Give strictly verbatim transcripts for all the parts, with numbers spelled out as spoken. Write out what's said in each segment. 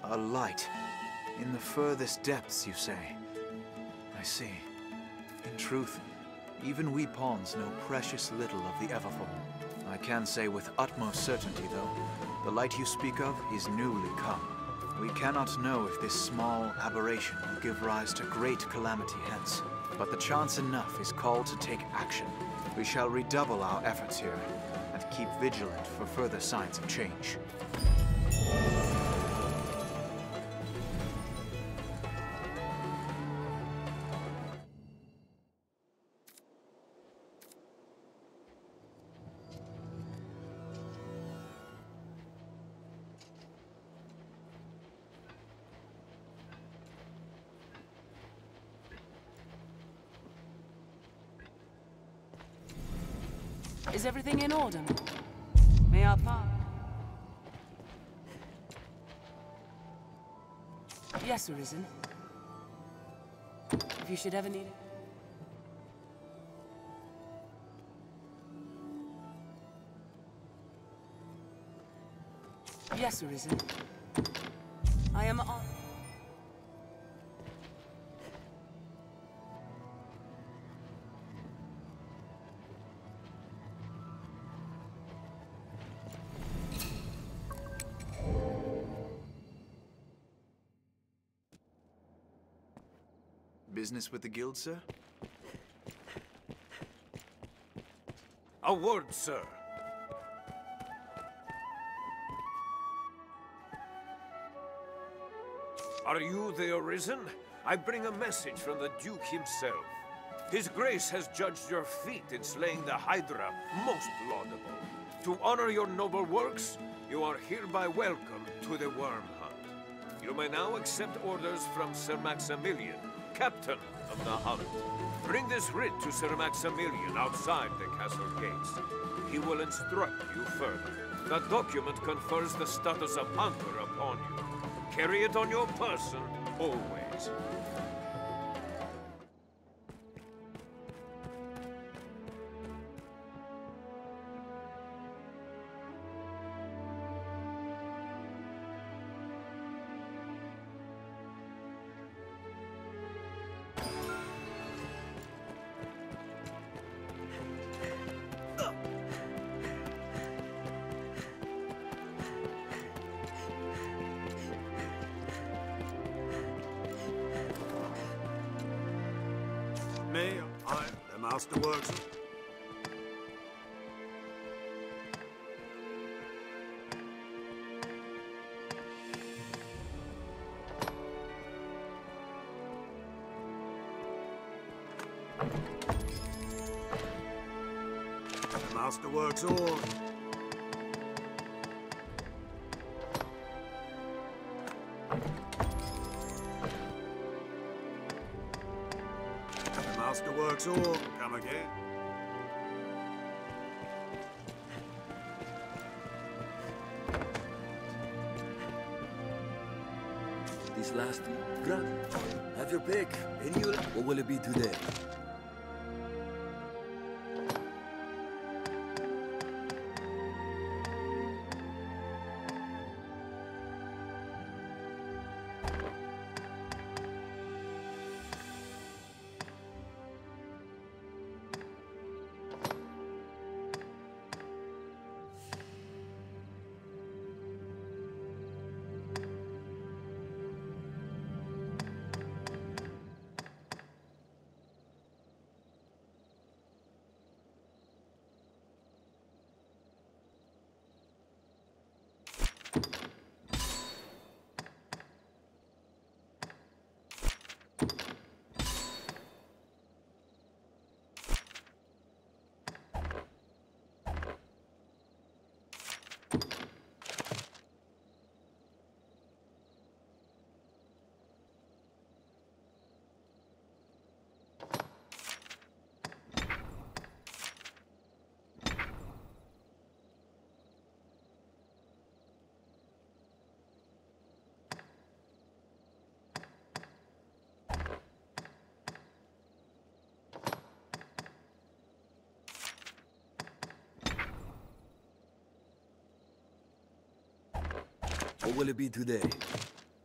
A light. In the furthest depths, you say? I see. In truth, even we pawns know precious little of the Everfall. I can say with utmost certainty, though, the light you speak of is newly come. We cannot know if this small aberration will give rise to great calamity hence, but the chance enough is called to take action. We shall redouble our efforts here, and keep vigilant for further signs of change. Is everything in order? May I pass? Yes, Arisen. If you should ever need it. Yes, Arisen. I am on. Business with the guild, sir? A word, sir. Are you the Arisen? I bring a message from the Duke himself. His Grace has judged your feat in slaying the Hydra most laudable. To honor your noble works, you are hereby welcome to the Worm Hunt. You may now accept orders from Sir Maximilian, Captain of the Hunt. Bring this writ to Sir Maximilian outside the castle gates. He will instruct you further. That document confers the status of Hunter upon you. Carry it on your person, always. Me, I'm the Masterworks. The Masterworks all. Masterworks all. Come again. This last grant. Have your pick. And you. What will it be today? What will it be today?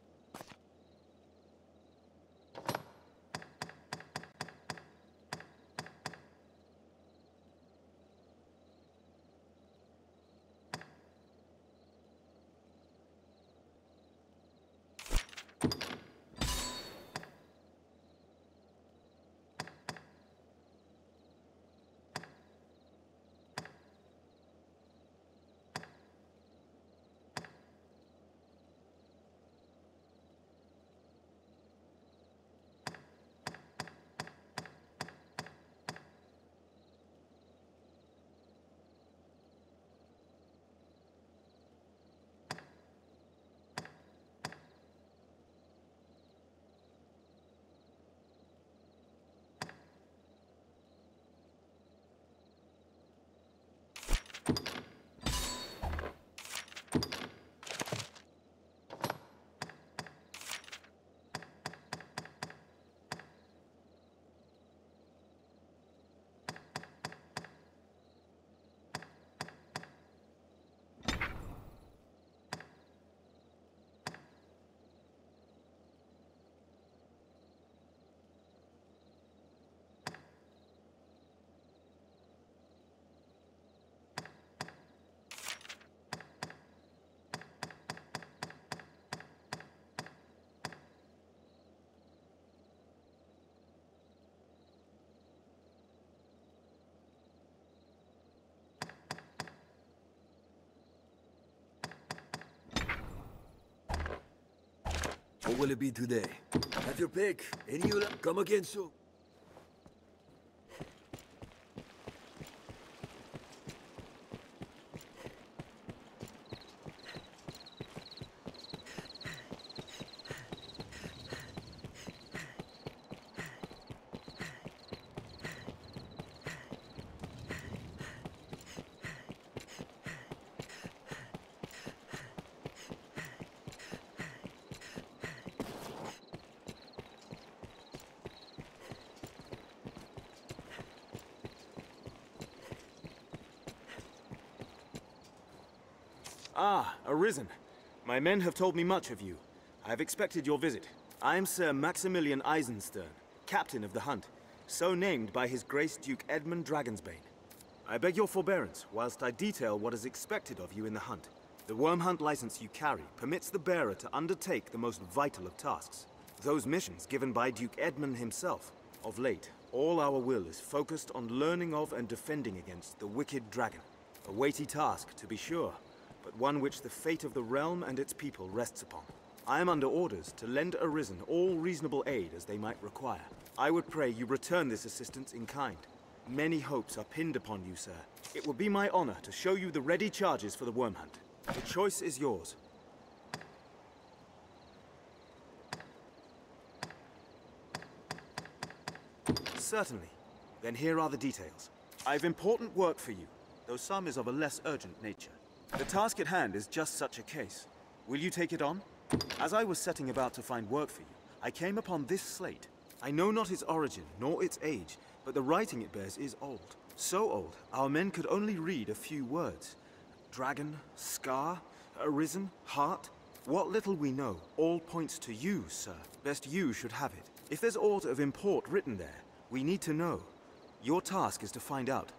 What will it be today? Have your pick, and you'll come again soon. Ah, Arisen. My men have told me much of you. I have expected your visit. I am Sir Maximilian Eisenstern, captain of the hunt, so named by His Grace Duke Edmund Dragonsbane. I beg your forbearance whilst I detail what is expected of you in the hunt. The worm hunt license you carry permits the bearer to undertake the most vital of tasks. Those missions given by Duke Edmund himself. Of late, all our will is focused on learning of and defending against the wicked dragon. A weighty task, to be sure, but one which the fate of the realm and its people rests upon. I am under orders to lend Arisen all reasonable aid as they might require. I would pray you return this assistance in kind. Many hopes are pinned upon you, sir. It would be my honor to show you the ready charges for the worm hunt. The choice is yours. Certainly. Then here are the details. I have important work for you, though some is of a less urgent nature. The task at hand is just such a case. Will you take it on? As I was setting about to find work for you, I came upon this slate. I know not its origin, nor its age, but the writing it bears is old. So old, our men could only read a few words. Dragon, scar, arisen, heart. What little we know all points to you, sir. Best you should have it. If there's aught of import written there, we need to know. Your task is to find out.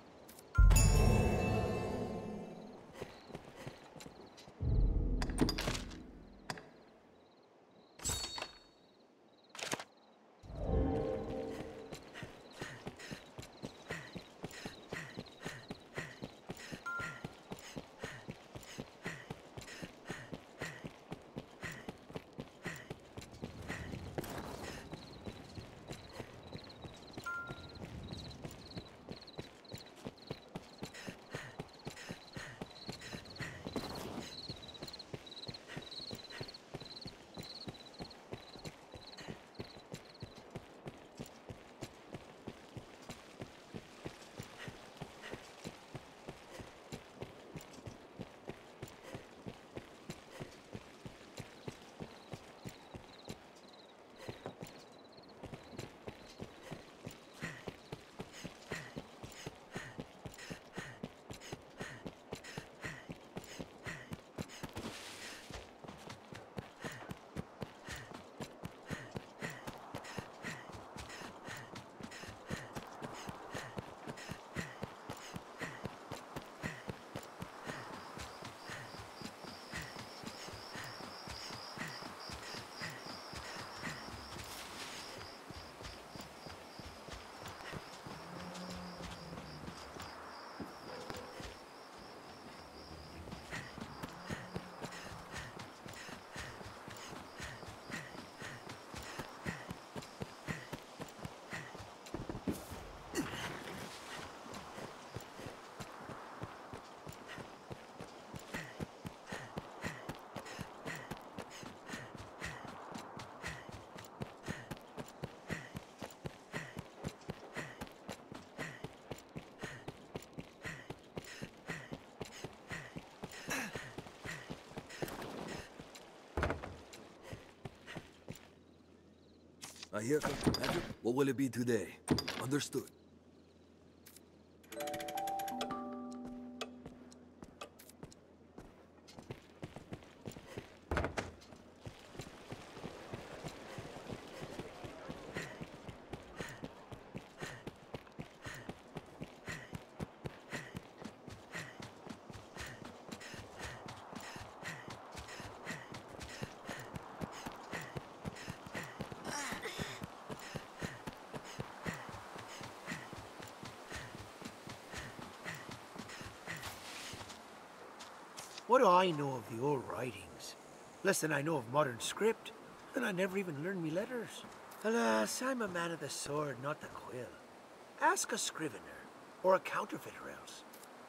I hear from Commander. What will it be today? Understood. What do I know of the old writings? Less than I know of modern script. And I never even learned me letters. Alas, I'm a man of the sword, not the quill. Ask a scrivener, or a counterfeiter else.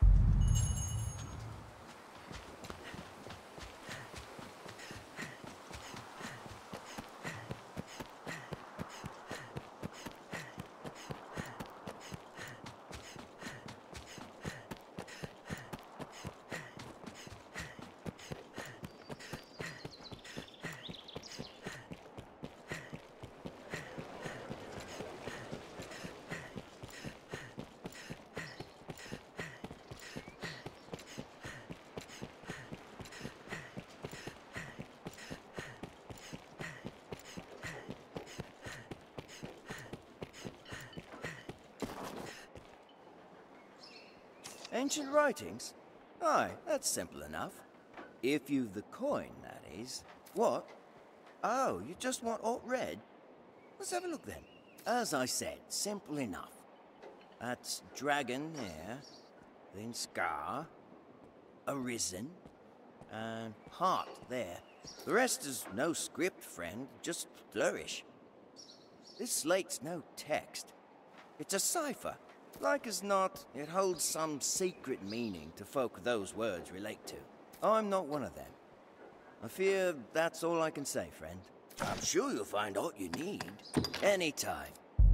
Ancient writings? Aye, that's simple enough. If you've the coin, that is. What? Oh, you just want alt red? Let's have a look then. As I said, simple enough. That's dragon there, then scar, arisen, and heart there. The rest is no script, friend, just flourish. This slate's no text. It's a cipher. Like as not, it holds some secret meaning to folk those words relate to. I'm not one of them. I fear that's all I can say, friend. I'm sure you'll find all you need, anytime.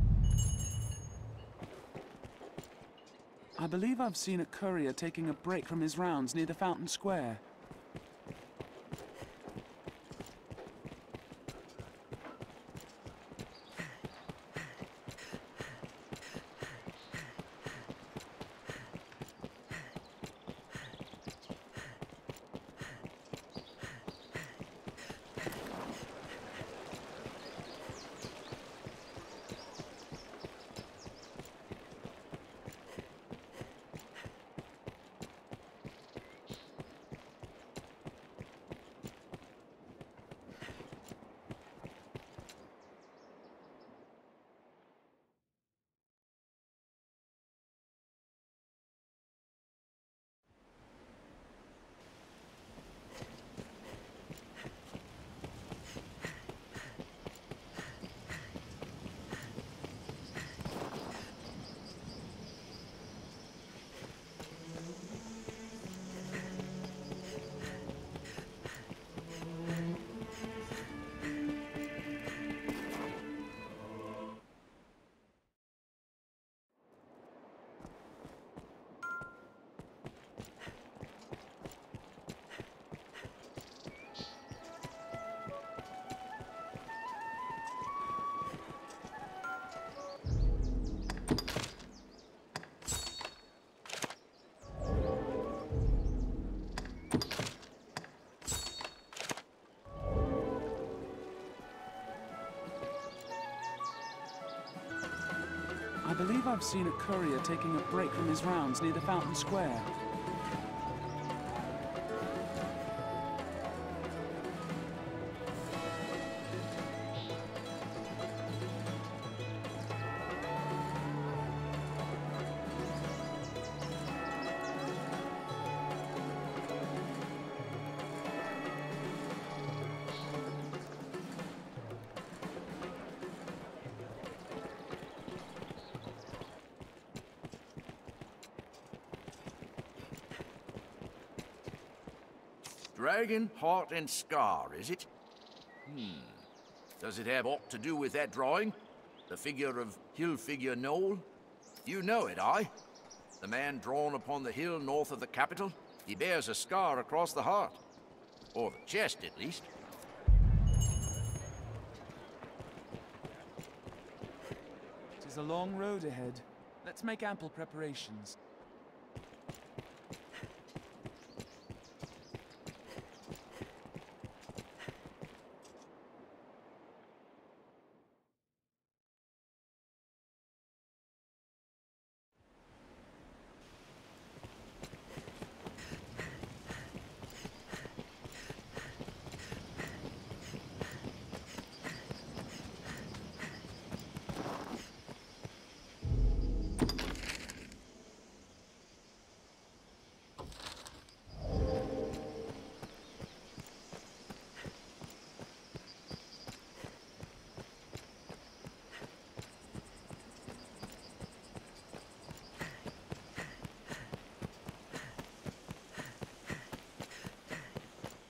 I believe I've seen a courier taking a break from his rounds near the Fountain Square. I believe I've seen a courier taking a break from his rounds near the Fountain Square. Dragon, heart, and scar, is it? Hmm. Does it have aught to do with that drawing? The figure of Hill-Figure Noel? You know it, aye? The man drawn upon the hill north of the capital? He bears a scar across the heart. Or the chest, at least. It is a long road ahead. Let's make ample preparations.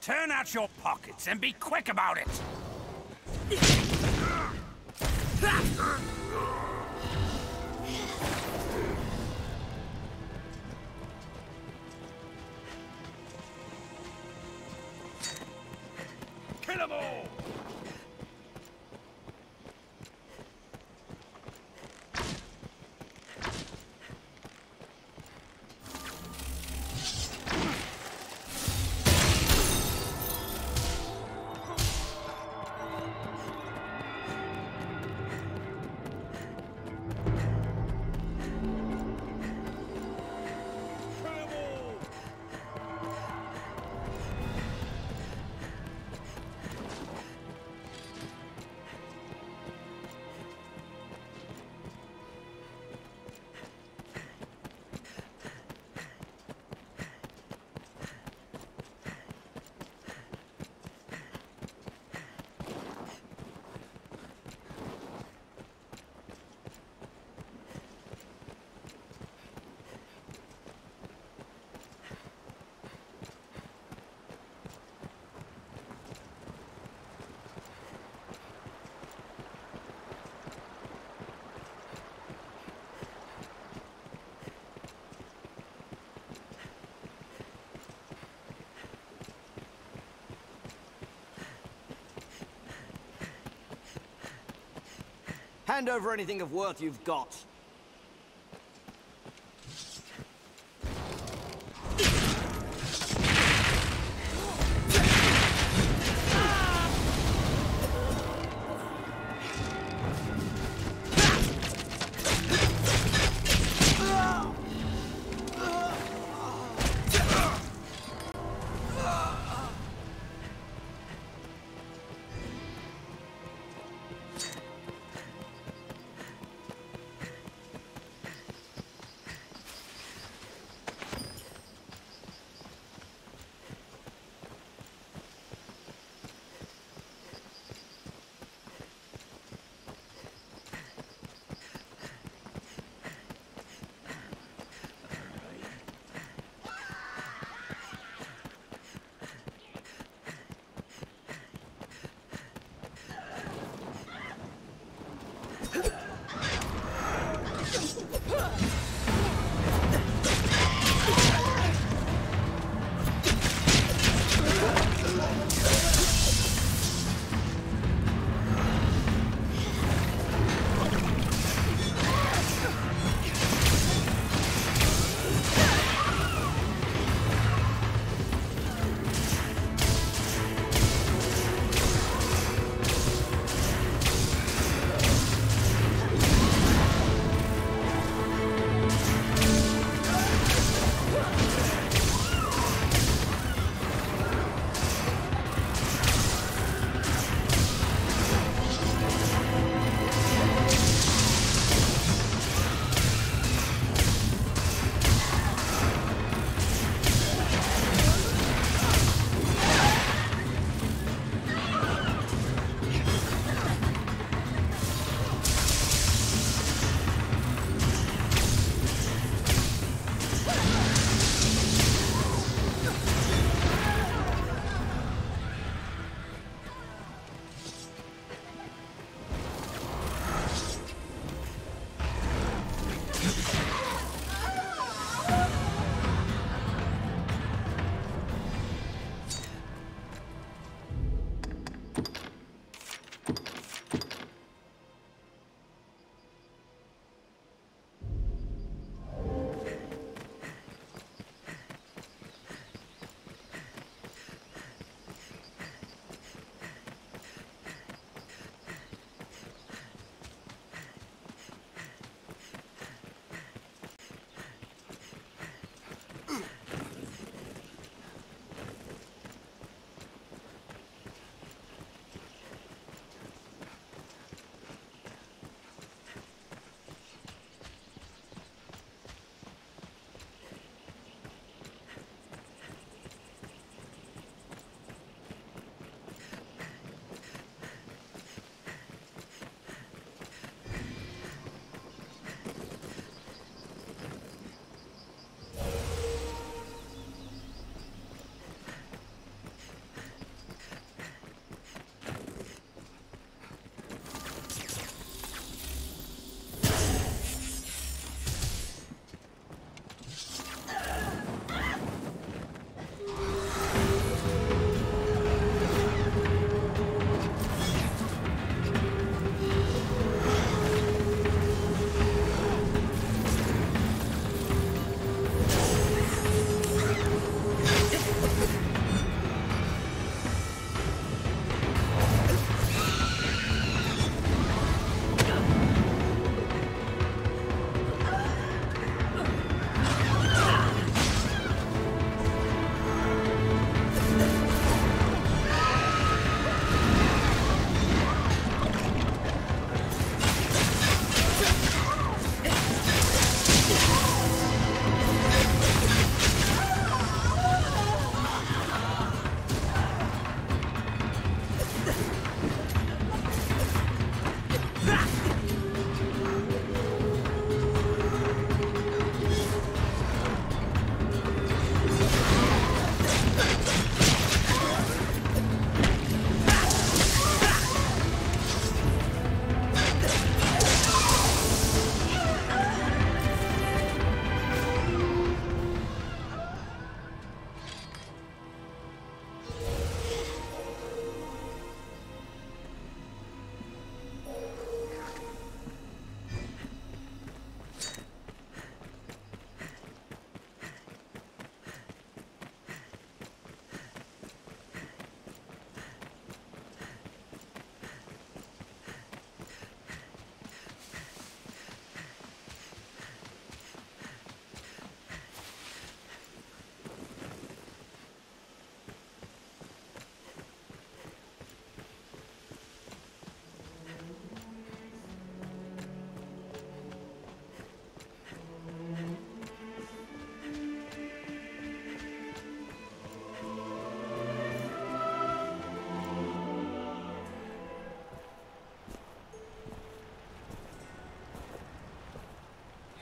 Turn out your pockets and be quick about it! Kill 'em all! Hand over anything of worth you've got.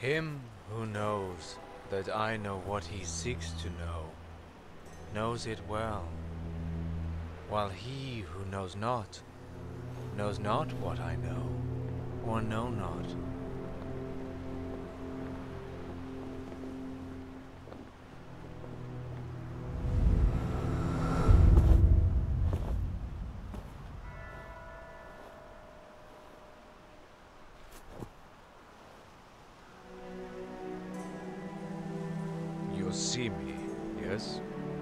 Him who knows that I know what he seeks to know, knows it well, while he who knows not, knows not what I know, or know not. You see me, yes?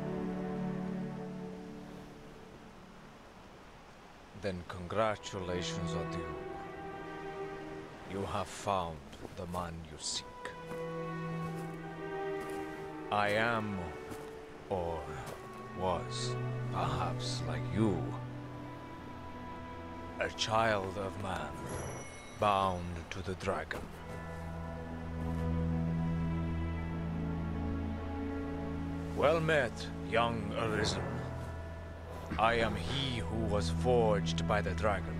Then congratulations are due. You have found the man you seek. I am, or was, perhaps like you, a child of man, bound to the dragon. Well met, young Arisen. I am he who was forged by the dragon.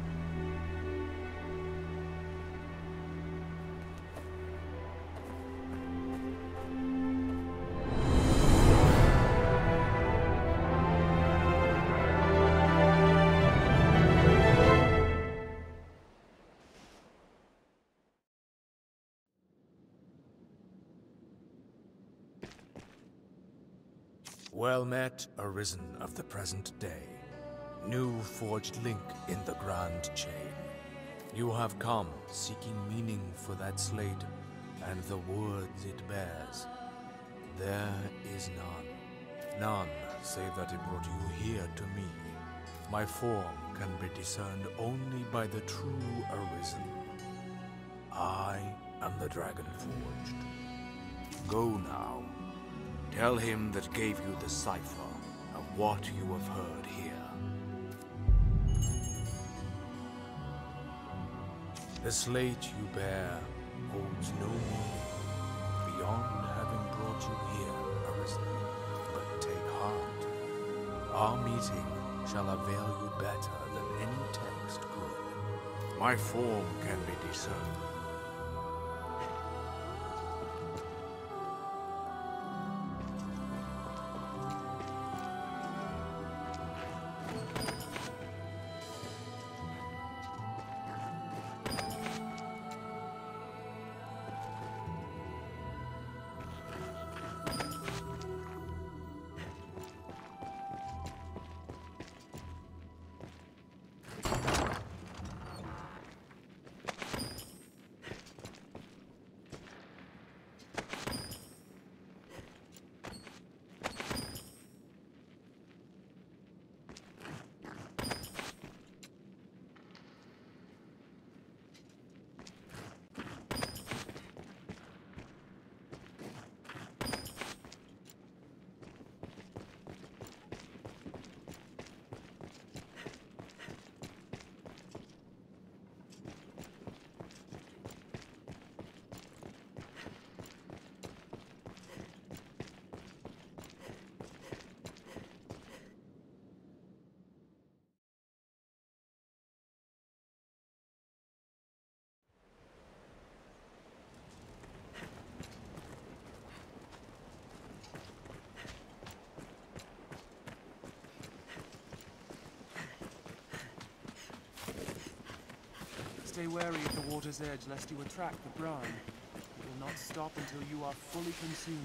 Well met, Arisen of the present day. New forged link in the Grand Chain. You have come seeking meaning for that slate and the words it bears. There is none. None, save that it brought you here to me. My form can be discerned only by the true Arisen. I am the Dragon Forged. Go now. Tell him that gave you the cipher of what you have heard here. The slate you bear holds no meaning beyond having brought you here, Arisen. But take heart. Our meeting shall avail you better than any text could. My form can be discerned. Stay wary of the water's edge lest you attract the brine. It will not stop until you are fully consumed.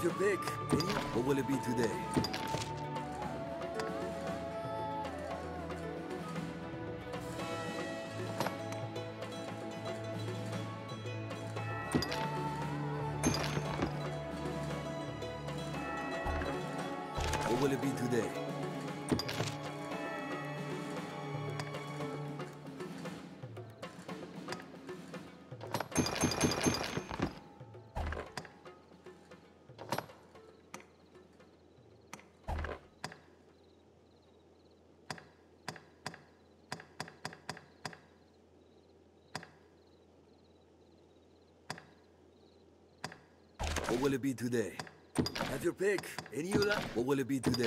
Have your pick. Any... What will it be today? What will it be today? What will it be today? Have your pick. Any you like? What will it be today?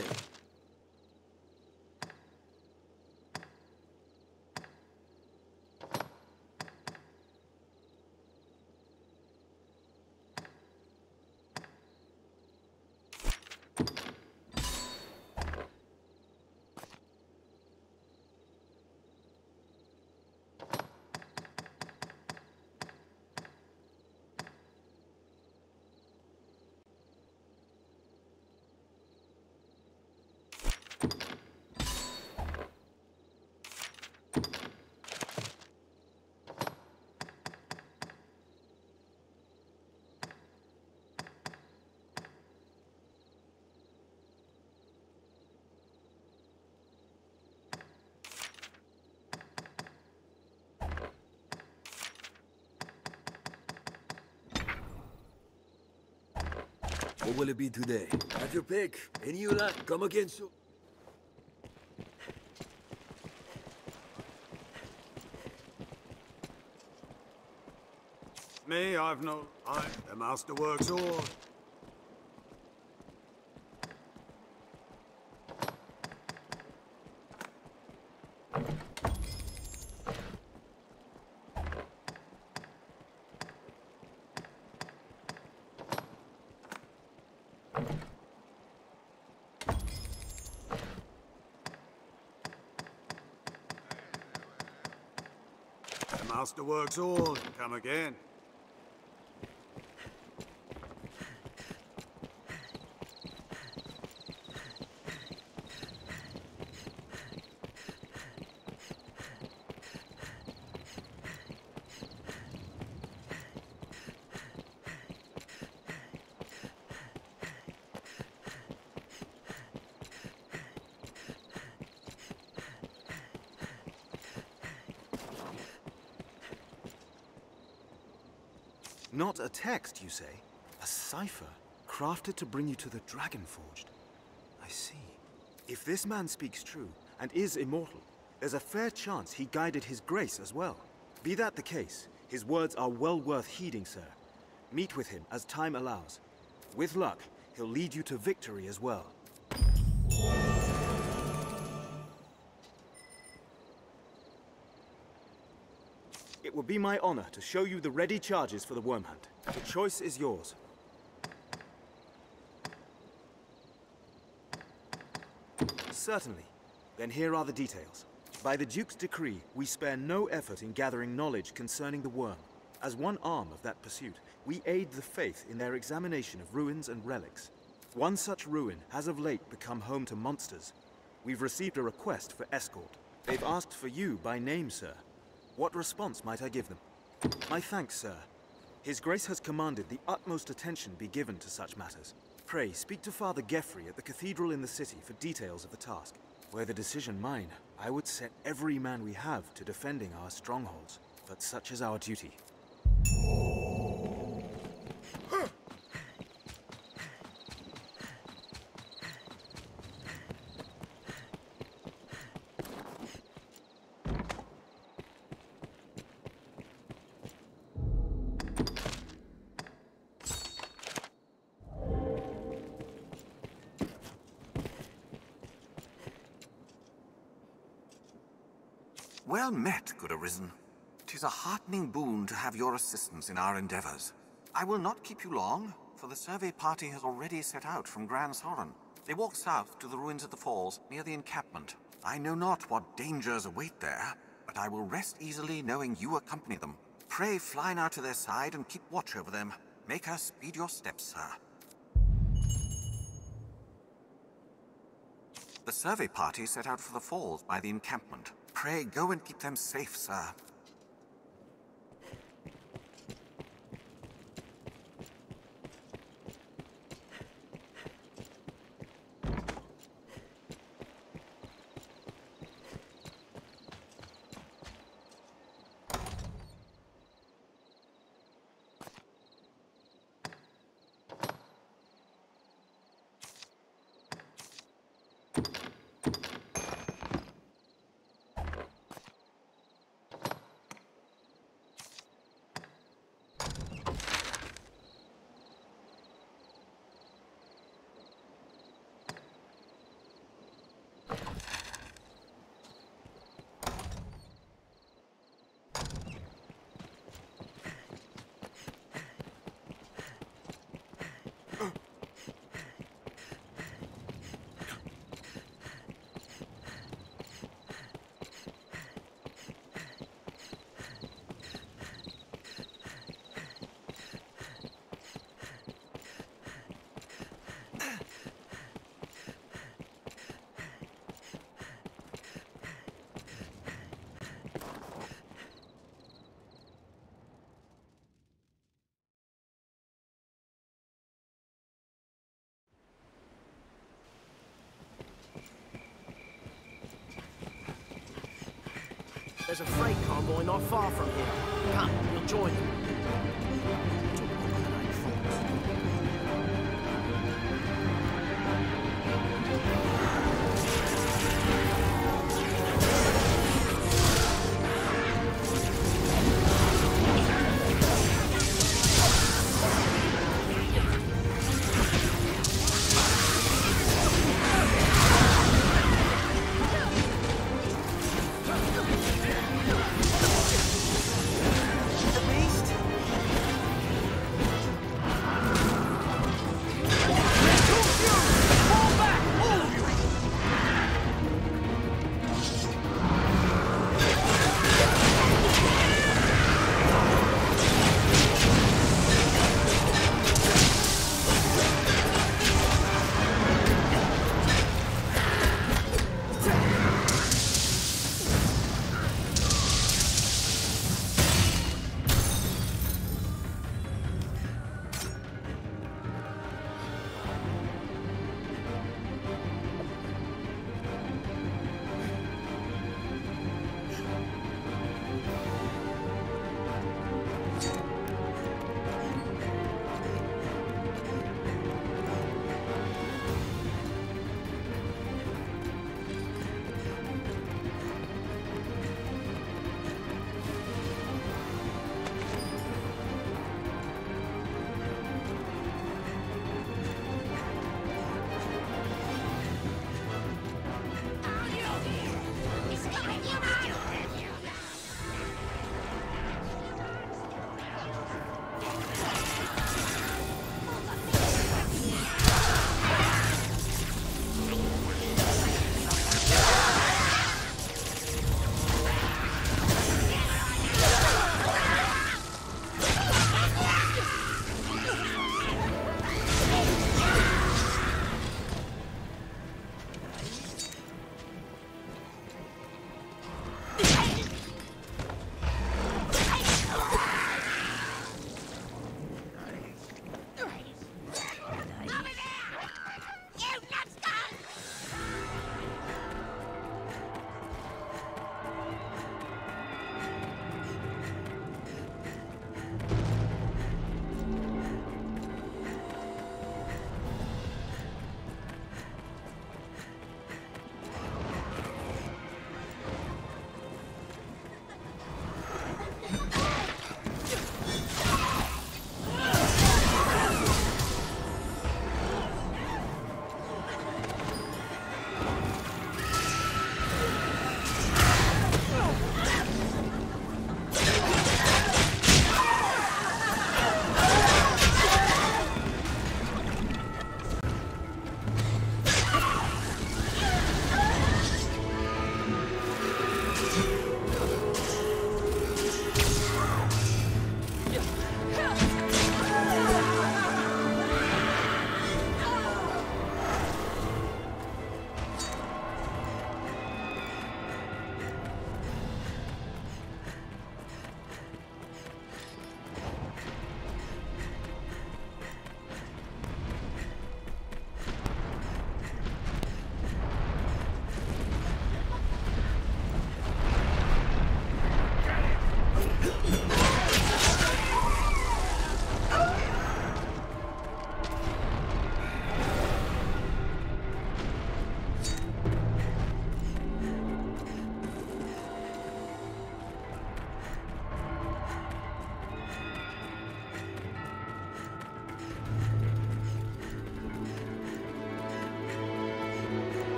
What will it be today? Have your pick. Any you like? Come again soon. Me, I've no... I... The master works all. The master works all. Come again. Not a text, you say? A cipher, crafted to bring you to the Dragonforged. I see. If this man speaks true, and is immortal, there's a fair chance he guided his grace as well. Be that the case, his words are well worth heeding, sir. Meet with him as time allows. With luck, he'll lead you to victory as well. It would be my honor to show you the ready charges for the Worm Hunt. The choice is yours. Certainly. Then here are the details. By the Duke's decree, we spare no effort in gathering knowledge concerning the worm. As one arm of that pursuit, we aid the faith in their examination of ruins and relics. One such ruin has of late become home to monsters. We've received a request for escort. They've asked for you by name, sir. What response might I give them? My thanks, sir. His Grace has commanded the utmost attention be given to such matters. Pray, speak to Father Geoffrey at the cathedral in the city for details of the task. Were the decision mine, I would set every man we have to defending our strongholds. But such is our duty. Well met, good Arisen. 'Tis a heartening boon to have your assistance in our endeavors. I will not keep you long, for the survey party has already set out from Gran Soren. They walk south to the ruins of the falls, near the encampment. I know not what dangers await there, but I will rest easily knowing you accompany them. Pray fly now to their side and keep watch over them. Make her speed your steps, sir. The survey party set out for the falls by the encampment. Pray go and keep them safe, sir. There's a freight convoy not far from here. Come, we'll join them.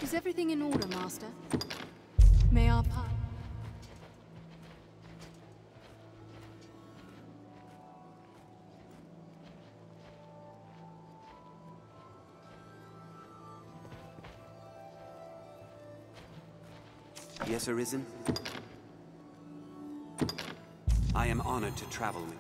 Is everything in order, Master? May our part... Yes, Arisen? I am honored to travel with you.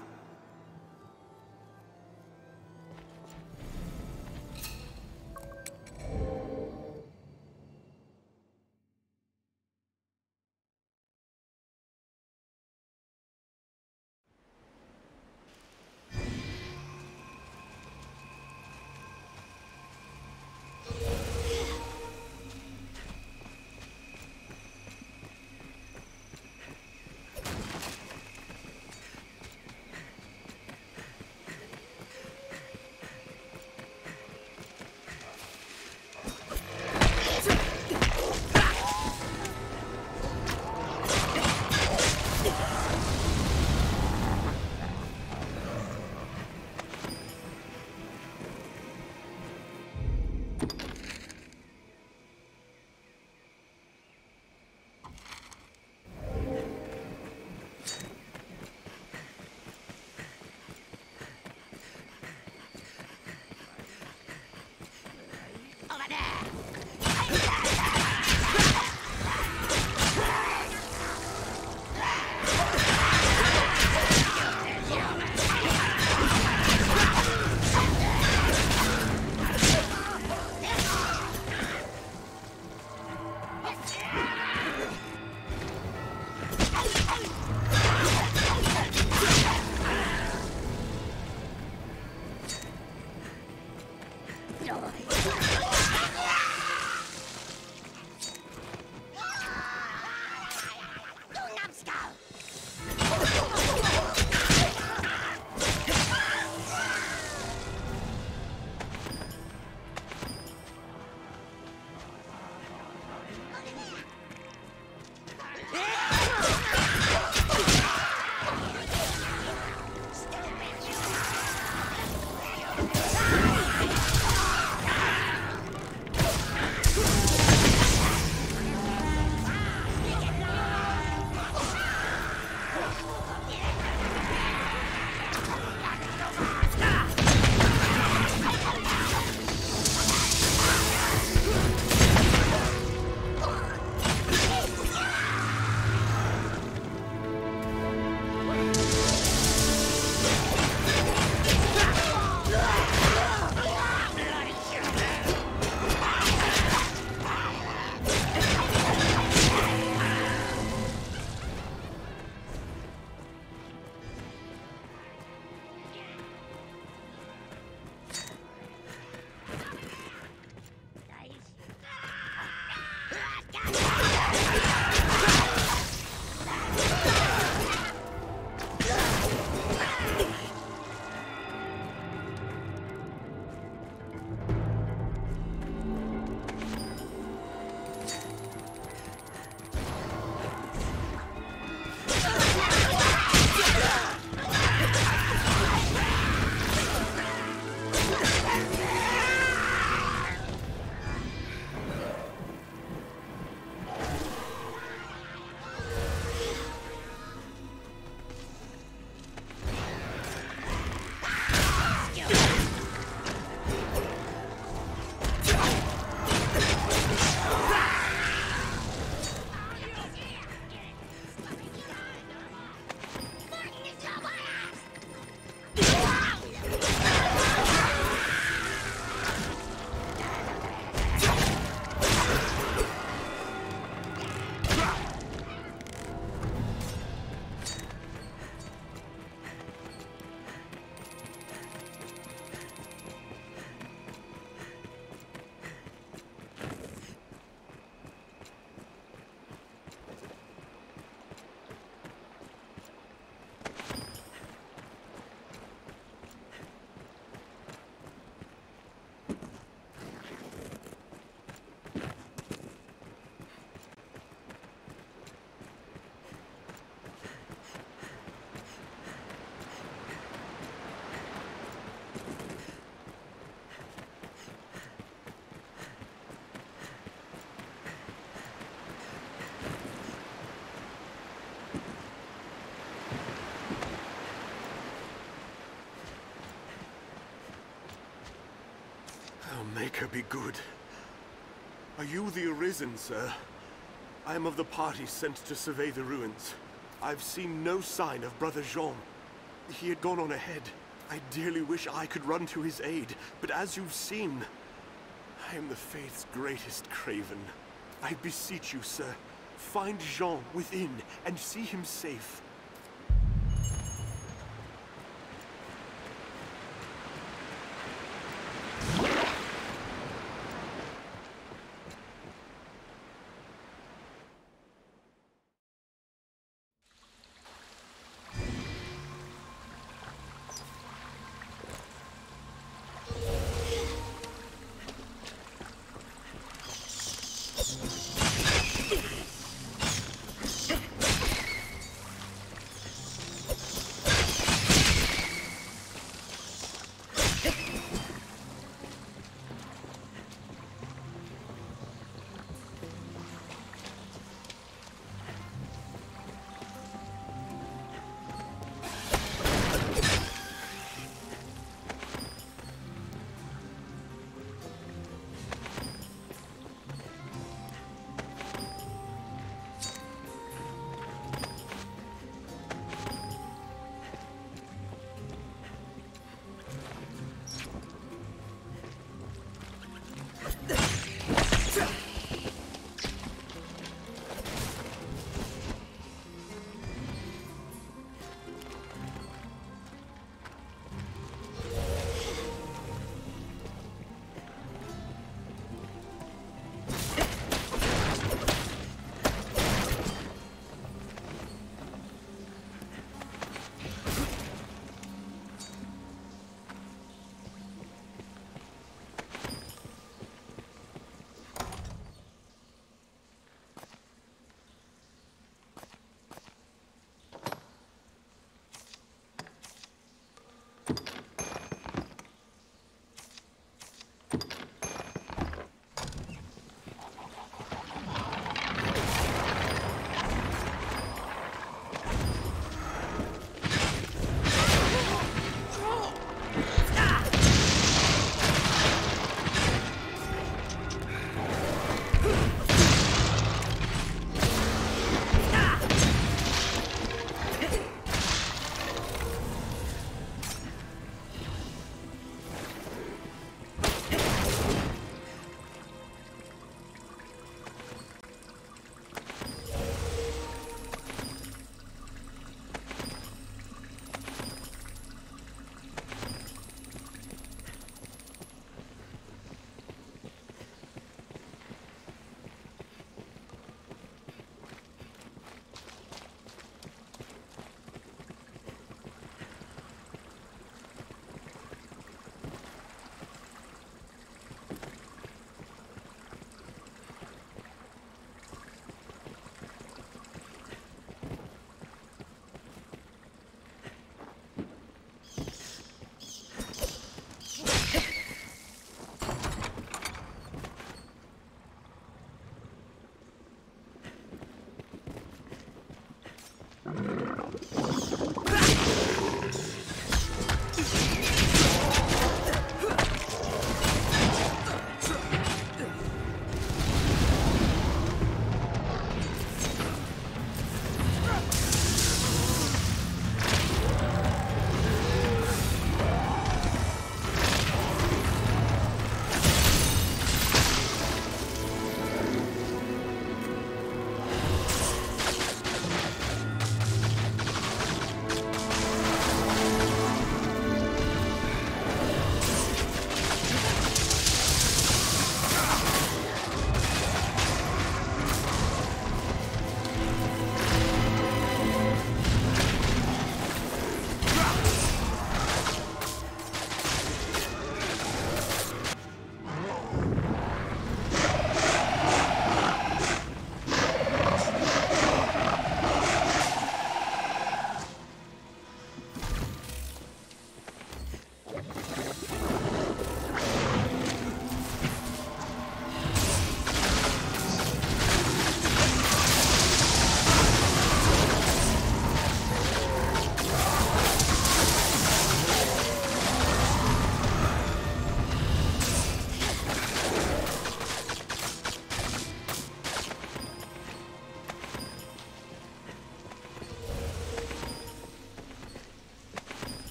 Micah be good. Are you the Arisen, sir? I am of the party sent to survey the ruins. I've seen no sign of Brother Jean. He had gone on ahead. I dearly wish I could run to his aid, but as you've seen, I am the Faith's greatest craven. I beseech you, sir, find Jean within and see him safe.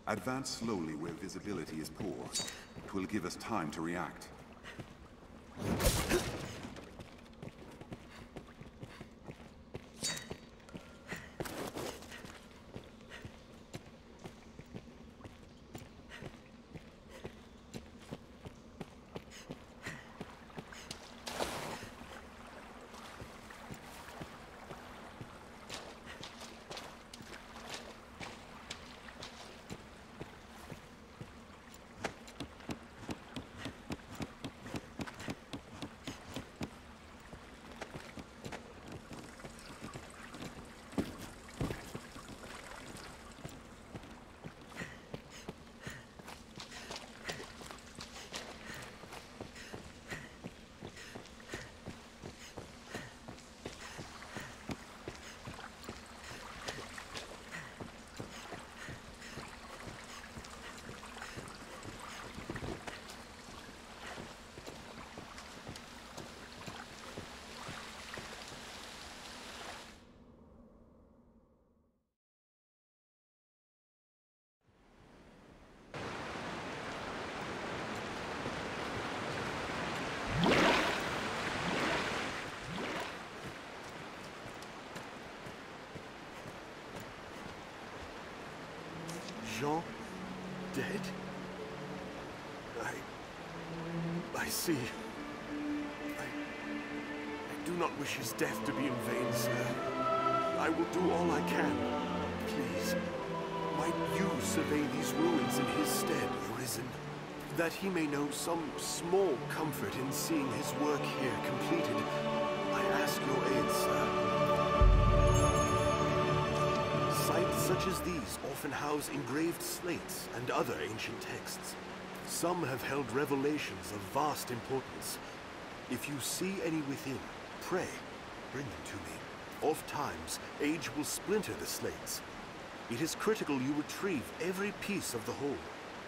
Advance slowly where visibility is poor. It will give us time to react. Jean dead? I... I see. I... I do not wish his death to be in vain, sir. I will do all I can. Please, might you survey these ruins in his stead, Arisen? That he may know some small comfort in seeing his work here completed. I ask your aid, sir. Sites such as these often house engraved slates and other ancient texts. Some have held revelations of vast importance. If you see any within, pray, bring them to me. Oft times, age will splinter the slates. It is critical you retrieve every piece of the whole.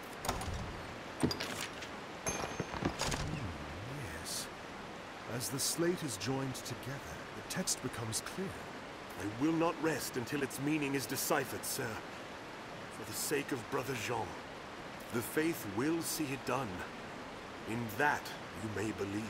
Yes. As the slate is joined together, the text becomes clear. I will not rest until its meaning is deciphered, sir. For the sake of Brother Jean, the faith will see it done. In that you may believe.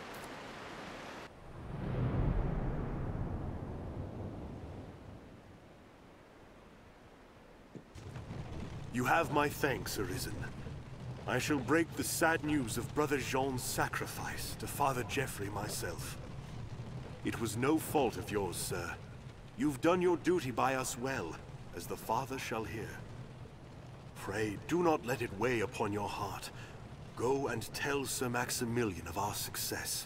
You have my thanks, Arisen. I shall break the sad news of Brother Jean's sacrifice to Father Geoffrey myself. It was no fault of yours, sir. You've done your duty by us well, as the Father shall hear. Pray, do not let it weigh upon your heart. Go and tell Sir Maximilian of our success.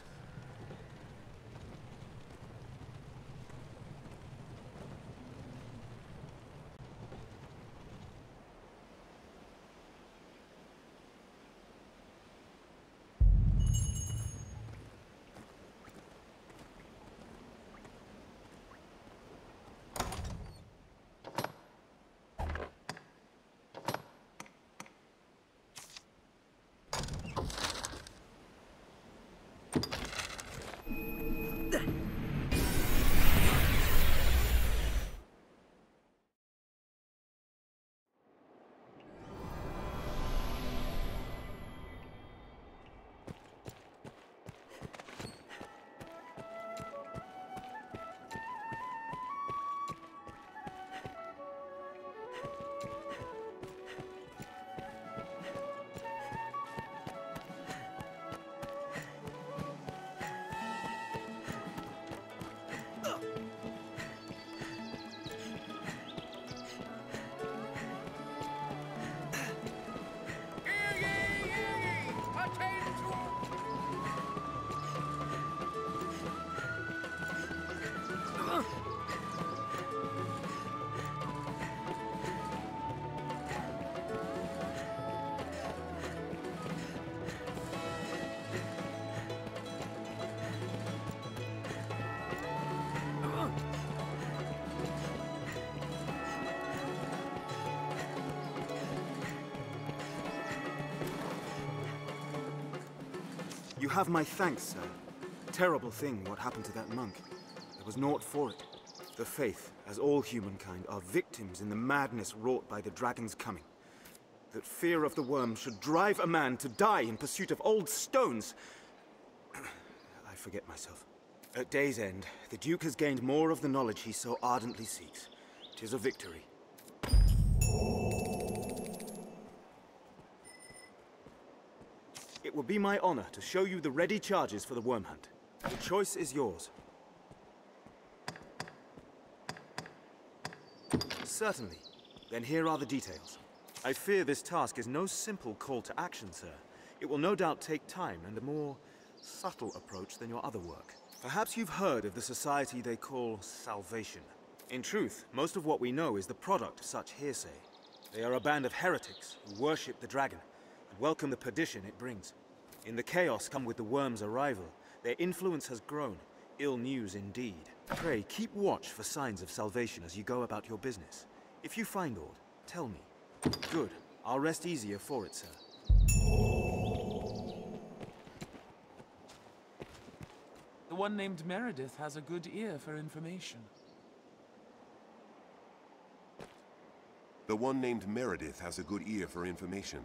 You have my thanks, sir. Terrible thing what happened to that monk. There was naught for it. The Faith, as all humankind, are victims in the madness wrought by the dragon's coming. that fear of the worm should drive a man to die in pursuit of old stones. I forget myself. At day's end, the Duke has gained more of the knowledge he so ardently seeks. 'Tis a victory. It will be my honor to show you the ready charges for the worm hunt. The choice is yours. Certainly. Then here are the details. I fear this task is no simple call to action, sir. It will no doubt take time and a more subtle approach than your other work. Perhaps you've heard of the society they call Salvation. In truth, most of what we know is the product of such hearsay. They are a band of heretics who worship the dragon and welcome the perdition it brings. In the chaos come with the worm's arrival, their influence has grown. Ill news indeed. Pray, keep watch for signs of salvation as you go about your business. If you find aught, tell me. Good. I'll rest easier for it, sir. The one named Meredith has a good ear for information. The one named Meredith has a good ear for information.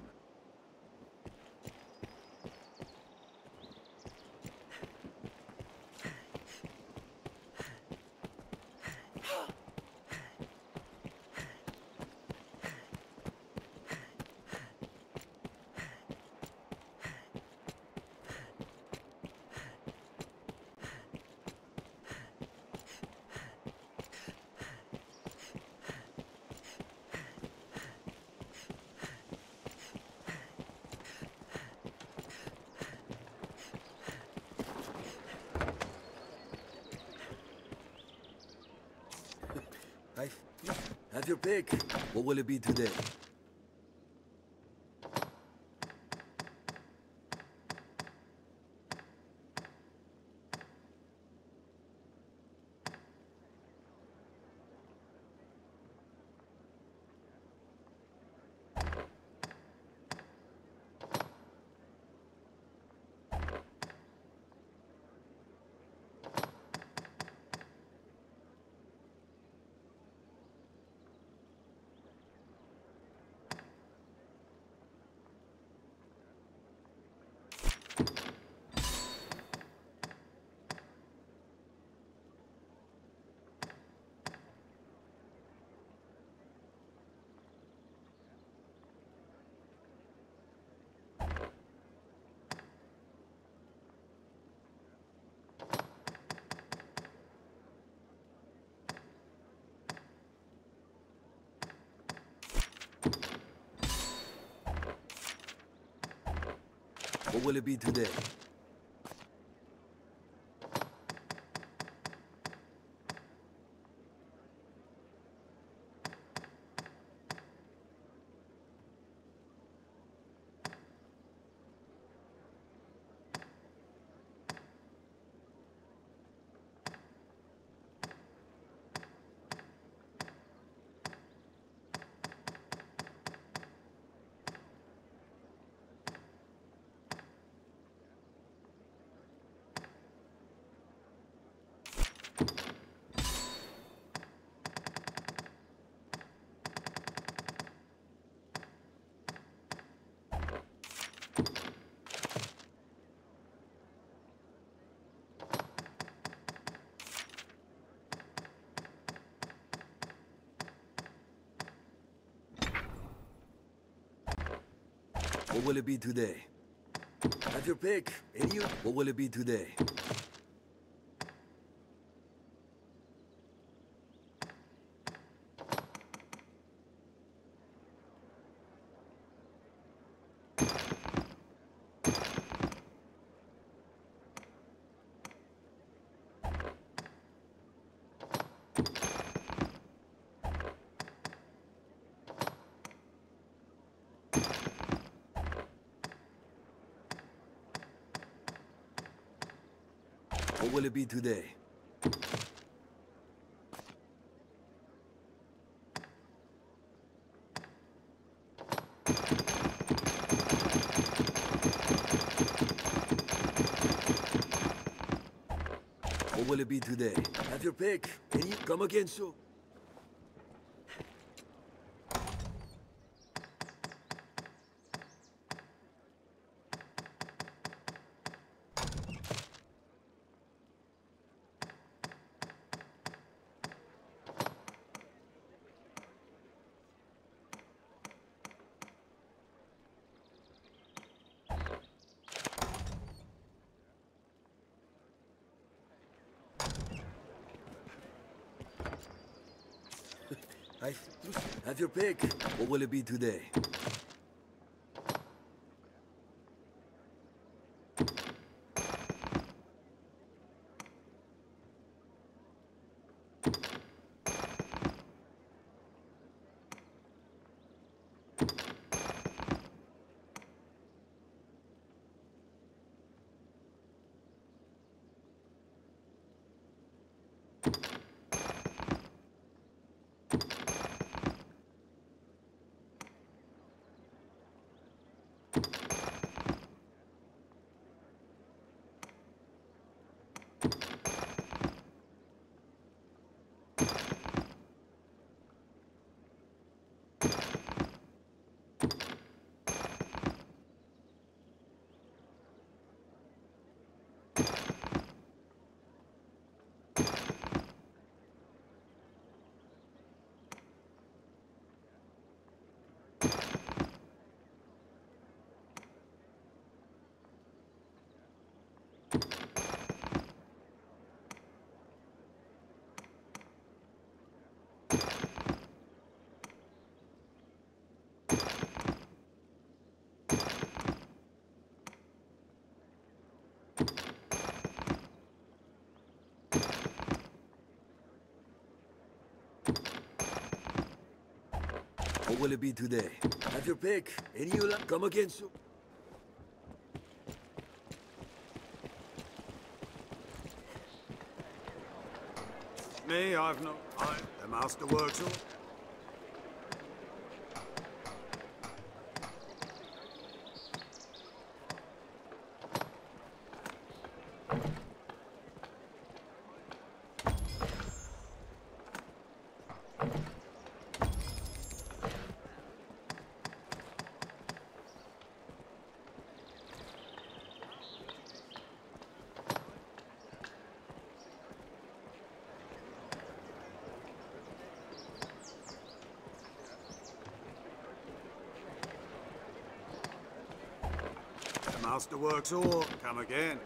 Have your pick. What will it be today? What will it be today? What will it be today? Have your pick. And you? What will it be today? What will it be today? What will it be today? Have your pick. Can you come again, so? I... Have your pick. What will it be today? What will it be today? Have your pick. Any you like? Come again soon. Me, I've no... I... The master works all... Master works all. Come again.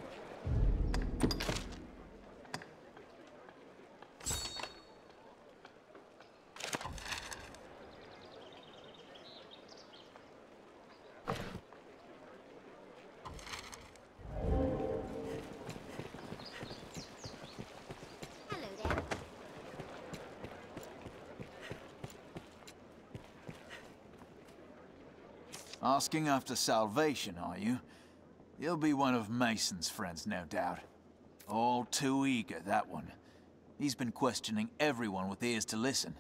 Asking after salvation, are you? You'll be one of Mason's friends, no doubt. All too eager, that one. He's been questioning everyone with ears to listen.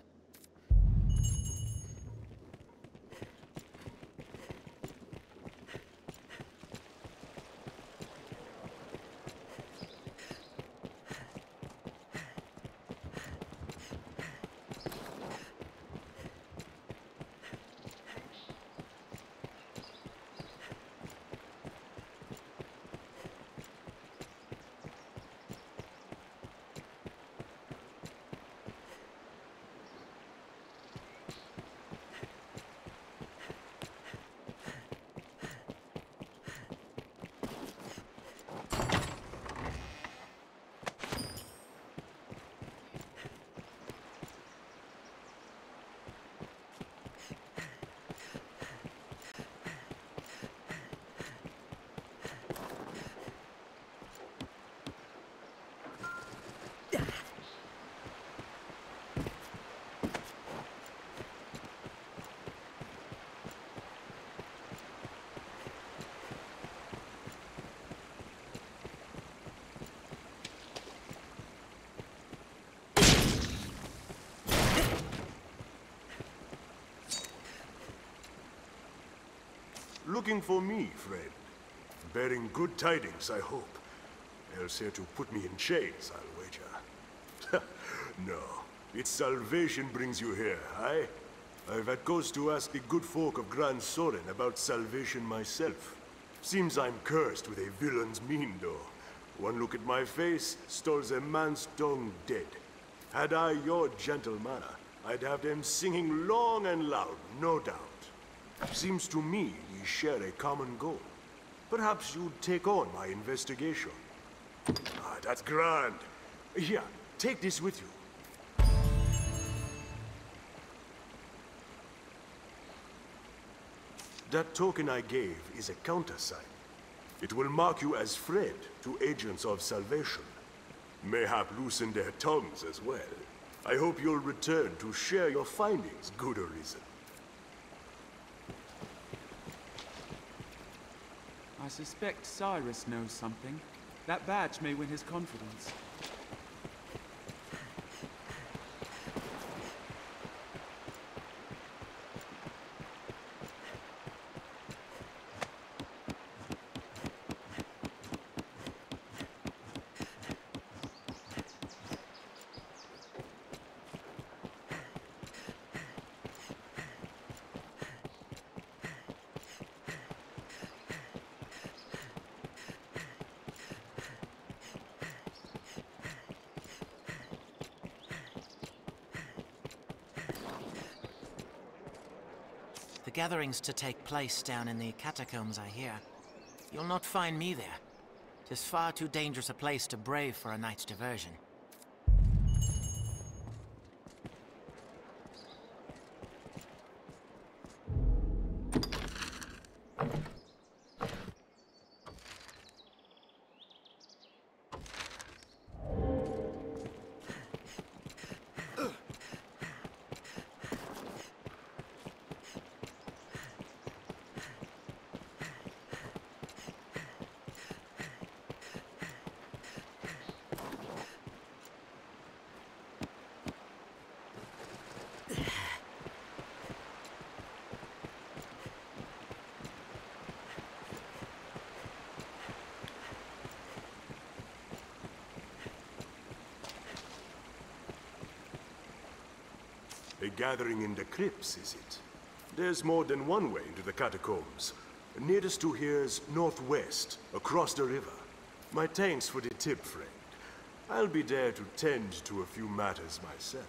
Looking for me, friend. Bearing good tidings, I hope. Else here to put me in chains, I'll wager. No, it's salvation brings you here, aye? I've had cause to ask the good folk of Gran Soren about salvation myself. Seems I'm cursed with a villain's mien, though. One look at my face, stalls a man's tongue dead. Had I your gentle manner, I'd have them singing long and loud, no doubt. Seems to me we share a common goal. Perhaps you'd take on my investigation. Ah, that's grand. Here, take this with you. That token I gave is a countersign. It will mark you as Fred to Agents of Salvation. Mayhap loosen their tongues as well. I hope you'll return to share your findings, good Arisen. I suspect Cyrus knows something. That badge may win his confidence. The gathering's to take place down in the catacombs, I hear. You'll not find me there. 'Tis far too dangerous a place to brave for a night's diversion. A gathering in the crypts, is it? There's more than one way into the catacombs. Nearest to here's northwest, across the river. My thanks for the tip, friend. I'll be there to tend to a few matters myself.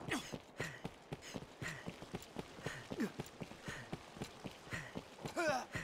Ugh.